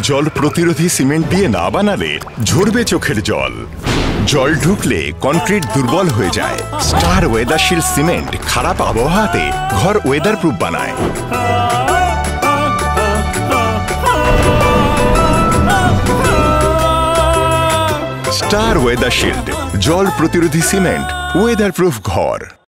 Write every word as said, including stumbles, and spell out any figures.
জল প্রতিরোধী সিমেন্ট দিয়ে না বানালে ঝরবে চোখের জল। জল ঢুকলে কনক্রিট দুর্বল হয়ে যায়। স্টার ওয়েদারশিল্ড সিমেন্ট খারাপ আবহাওয়াতে ঘর ওয়েদার প্রুফ বানায়। স্টার ওয়েদারশিল্ড জল প্রতিরোধী সিমেন্ট, ওয়েদার প্রুফ ঘর।